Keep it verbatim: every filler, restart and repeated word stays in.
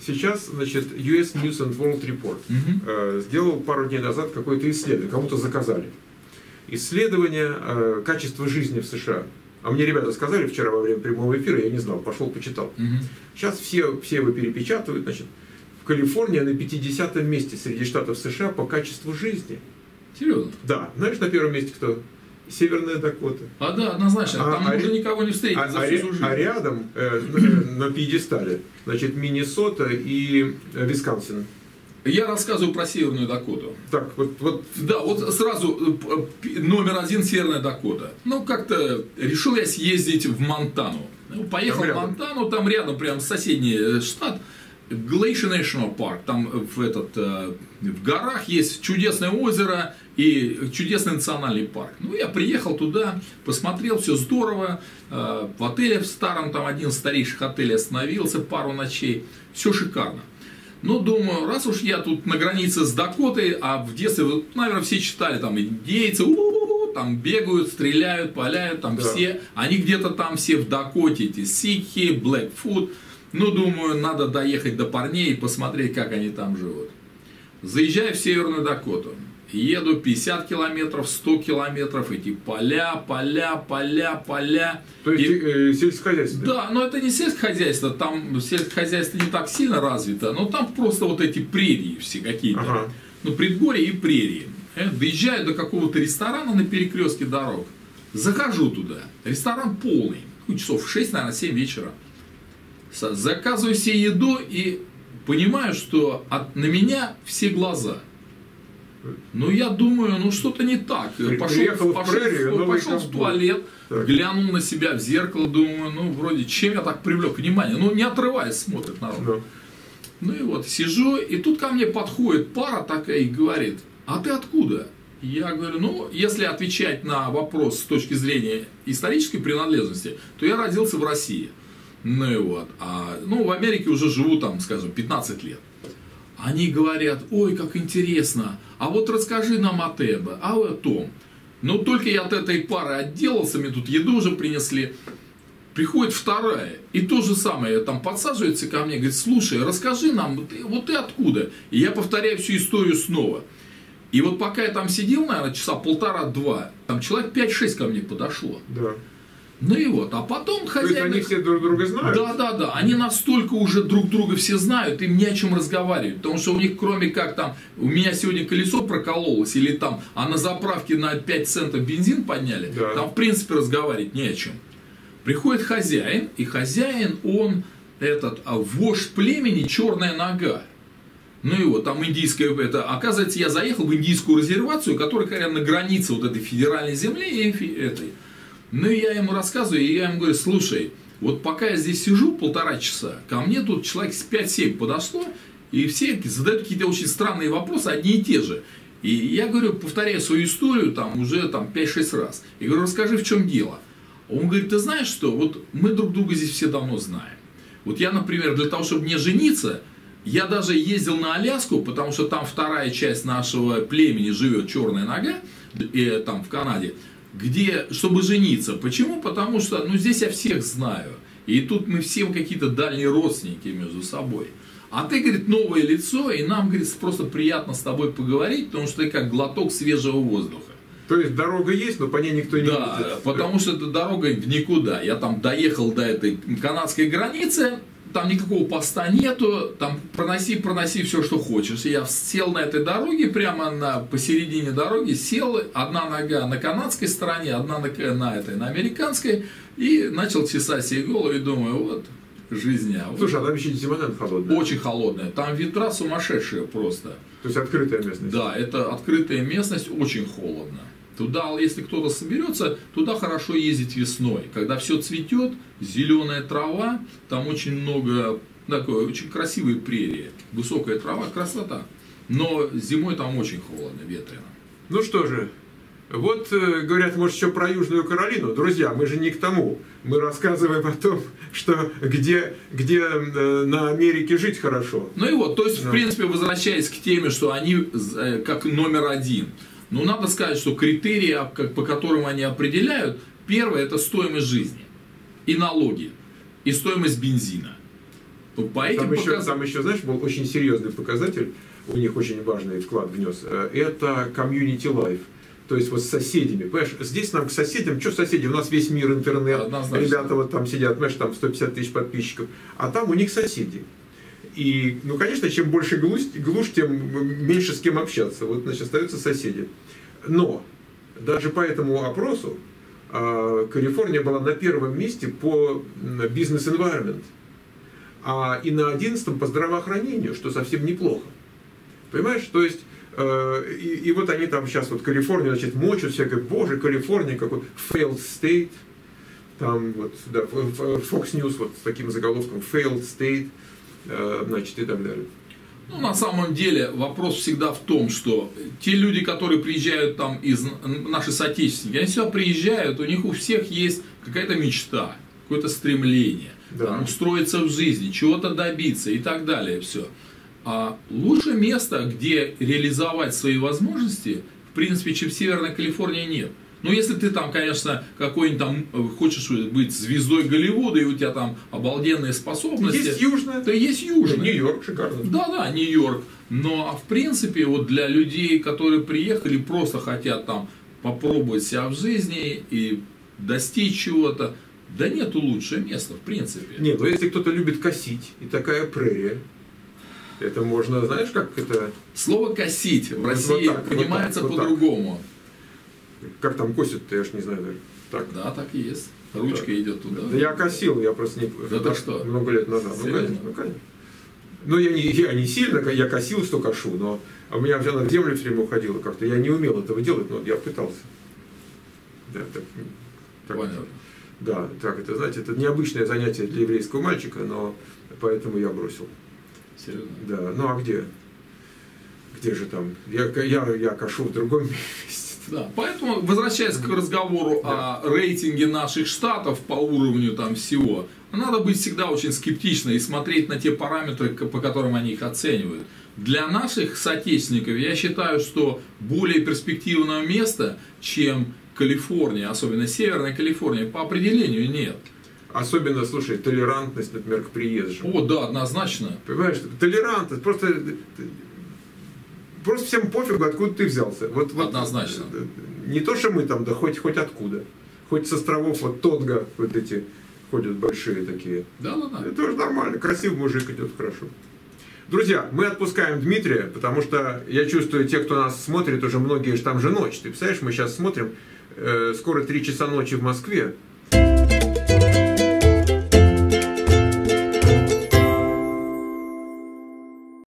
сейчас, значит, ю эс News and World Report Мгм. э, сделал пару дней назад какое-то исследование, кому-то заказали. Исследование э, качества жизни в США. А мне ребята сказали вчера во время прямого эфира, я не знал, пошел почитал. Мгм. Сейчас все, все его перепечатывают, значит, в Калифорнии на пятидесятом месте среди штатов США по качеству жизни. Серьезно? Да, знаешь, на первом месте кто? Северная Дакота. А да, однозначно. А- Там а уже ре- никого не встретить А, за а всю ре- свою жизнь. а рядом э, на, на пьедестале, значит, Миннесота и э, Висконсин. Я рассказываю про Северную Дакоту. Так, вот, вот Да, вот сразу э, п- номер один Северная Дакота. Ну, как-то решил я съездить в Монтану. Ну, поехал Там в рядом. Монтану, там рядом, прям соседний э, штат, Glacier National Park. Там в, этот, э, в горах есть чудесное озеро и чудесный национальный парк. Ну, я приехал туда, посмотрел, все здорово. Э, в отеле в старом, там один из старейших отелей остановился пару ночей. Все шикарно. Ну, думаю, раз уж я тут на границе с Дакотой, а в детстве, вот, наверное, все читали, там, индейцы, у-у-у, там, бегают, стреляют, паляют, там, Да. все, они где-то там все в Дакоте, эти сикхи, Блэкфут. Ну, думаю, надо доехать до парней и посмотреть, как они там живут. Заезжаю в Северную Дакоту, еду пятьдесят километров, сто километров, эти поля, поля, поля, поля. то есть И- э, сельскохозяйственное. Да, но это не сельскохозяйство, там сельскохозяйство не так сильно развито, но там просто вот эти прерии все какие-то, Ага. ну предгорье и прерии. Э, Доезжаю до какого-то ресторана на перекрестке дорог, захожу туда, ресторан полный, ну, часов в шесть, наверное, семь вечера. С- Заказываю себе еду и понимаю, что от, на меня все глаза. Ну, я думаю, ну что-то не так. При- Пошел, приехал в пошел, прерию, в- новый пошел в ковбой. туалет, Так. глянул на себя в зеркало, думаю, ну, вроде, чем я так привлек внимание? Ну, не отрываясь, смотрит народ. Ну, Ну и вот, сижу, и тут ко мне подходит пара такая и говорит, а ты откуда? Я говорю, ну, если отвечать на вопрос с точки зрения исторической принадлежности, то я родился в России. Ну и вот, а, ну, в Америке уже живу там, скажем, пятнадцать лет. Они говорят, ой, как интересно, а вот расскажи нам о тебе, а о том. Но только я от этой пары отделался, мне тут еду уже принесли. Приходит вторая, и то же самое, там подсаживается ко мне, говорит, слушай, расскажи нам, вот ты, вот ты откуда? И я повторяю всю историю снова. И вот пока я там сидел, наверное, часа полтора-два, там человек пять-шесть ко мне подошло. да. Ну и вот, а потом То есть хозяин... они все друг друга знают? Да, да, да. Они настолько уже друг друга все знают, им не о чем разговаривать. Потому что у них, кроме как там, у меня сегодня колесо прокололось, или там, а на заправке на пять центов бензин подняли, Да. там в принципе разговаривать не о чем. Приходит хозяин, и хозяин, он этот, а, вождь племени Черная Нога. Ну и вот, там индийская, это, оказывается, я заехал в индийскую резервацию, которая, говорят, на границе вот этой федеральной земли и фи- этой. Ну и я ему рассказываю, и я ему говорю, слушай, вот пока я здесь сижу полтора часа, ко мне тут человек с пять-семь подошло, и все задают какие-то очень странные вопросы, одни и те же. И я говорю, повторяю свою историю там уже там пять-шесть раз. И говорю, расскажи, в чем дело. Он говорит, ты знаешь что, вот мы друг друга здесь все давно знаем. Вот я, например, для того, чтобы не жениться, я даже ездил на Аляску, потому что там вторая часть нашего племени живет Черная Нога, э, там в Канаде, где, чтобы жениться. Почему? Потому что, ну, здесь я всех знаю. И тут мы все какие-то дальние родственники между собой. А ты, говорит, новое лицо, и нам, говорит, просто приятно с тобой поговорить, потому что ты как глоток свежего воздуха. То есть дорога есть, но по ней никто не Да, ездит. потому что это дорога в никуда. Я там доехал до этой канадской границы, там никакого поста нету, там проноси, проноси все, что хочешь. И я сел на этой дороге, прямо на, посередине дороги, сел, одна нога на канадской стороне, одна на, на этой, на американской, и начал чесать себе голову, и думаю, вот, жизнь. А вот. Слушай, а там еще зима, наверное, холодная. Очень холодная, там ветра сумасшедшие просто. То есть открытая местность. Да, это открытая местность, очень холодно. Туда, если кто-то соберется, туда хорошо ездить весной. Когда все цветет, зеленая трава, там очень много, такой, очень красивые прерии. Высокая трава, красота. Но зимой там очень холодно, ветрено. Ну что же, вот э, говорят, может, еще про Южную Каролину. Друзья, мы же не к тому. Мы рассказываем о том, что где, где э, на Америке жить хорошо. Ну и вот, то есть, Да. в принципе, возвращаясь к теме, что они э, как номер один. Ну, надо сказать, что критерии, а, как, по которым они определяют, первое – это стоимость жизни и налоги, и стоимость бензина. По этим там, еще, показ... там еще, знаешь, был очень серьезный показатель, у них очень важный вклад внес, это community life. То есть вот с соседями, понимаешь, здесь нам к соседям, что соседи, у нас весь мир интернет, однозначно. Ребята вот там сидят, понимаешь, там сто пятьдесят тысяч подписчиков, а там у них соседи. И, ну, конечно, чем больше глушь, глушь, тем меньше с кем общаться. Вот, значит, остаются соседи. Но даже по этому опросу э, Калифорния была на первом месте по бизнес-environment, а и на одиннадцатом по здравоохранению, что совсем неплохо. Понимаешь, то есть И, и вот они там сейчас, вот Калифорния, значит, мочат всякое, боже, Калифорния, какой failed state, там вот, да, Fox News вот с таким заголовком, failed state, значит, и так далее. Ну, на самом деле, вопрос всегда в том, что те люди, которые приезжают там из наши соотечественники, они сюда приезжают, у них у всех есть какая-то мечта, какое-то стремление, да. Там, устроиться в жизни, чего-то добиться и так далее, все. А лучшее место, где реализовать свои возможности, в принципе, чем в Северной Калифорнии, нет. Ну, если ты там, конечно, какой-нибудь там хочешь быть звездой Голливуда, и у тебя там обалденные способности. Есть Южная. То есть Южная. Нью-Йорк, шикарно. Да-да, Нью-Йорк. Но, в принципе, вот для людей, которые приехали, просто хотят там попробовать себя в жизни и достичь чего-то, да нету лучшего места, в принципе. Нет, но если кто-то любит косить, и такая прерия, это можно, знаешь, как это... Слово «косить» в вот России вот так, понимается вот так, по-другому. Вот как там косят-то, я ж не знаю. Так. Да, так и есть. Ручка так. идет туда. Да я косил, я просто не... Да это что? Много лет назад. Ну, конечно, ну, конечно. Ну, я не, я не сильно, я косил, что кошу, но у меня она в землю все время уходила как-то. Я не умел этого делать, но я пытался. Да, так, так, Понятно. Да, так, это, знаете, это необычное занятие для еврейского мальчика, но поэтому я бросил. Серьезно? Да, ну а где? Где же там? Я, я, я кошу в другом месте. Да, поэтому, возвращаясь к разговору да. о рейтинге наших штатов по уровню там всего, надо быть всегда очень скептично и смотреть на те параметры, по которым они их оценивают. Для наших соотечественников я считаю, что более перспективного места, чем Калифорния, особенно Северная Калифорния, по определению нет. Особенно, слушай, толерантность, например, к приезжим. О, да, однозначно. Понимаешь, толерантность, просто, просто всем пофигу, откуда ты взялся. Вот, вот, однозначно. Не то, что мы там, да хоть, хоть откуда. Хоть с островов, вот Тонга, вот эти ходят большие такие. Да, да, да. Это тоже нормально, красивый мужик идет, хорошо. Друзья, мы отпускаем Дмитрия, потому что я чувствую, те, кто нас смотрит, уже многие же там же ночь. Ты представляешь, мы сейчас смотрим, э, скоро три часа ночи в Москве.